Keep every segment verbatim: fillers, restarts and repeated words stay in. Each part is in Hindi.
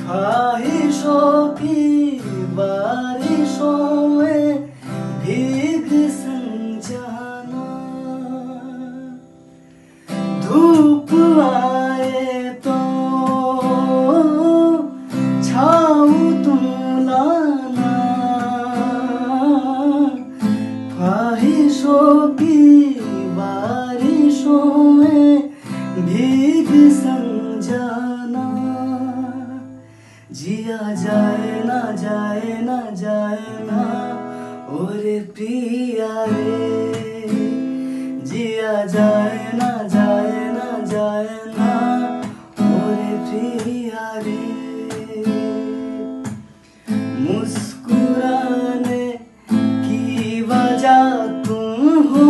ख्वाहिशों की बारिशों में भीग संजाना, धूप आए तो छाँव तुम लाना, ख्वाहिशों की बारिशों में भीग संजाना। जिया जाए ना जाए ना जाए ना और पिया रे, जिया जाए ना जाए ना जाए ना और पिया रे। मुस्कुराने की वजह तुम हो,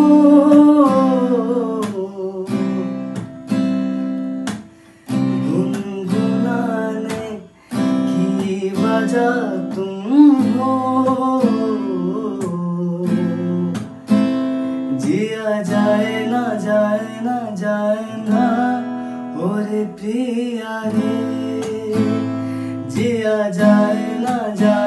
गुनगुनाने की वजह तुम हो, जिया जाए ना जाए ना जाए ना और पिया रे, जिया जाए ना जाए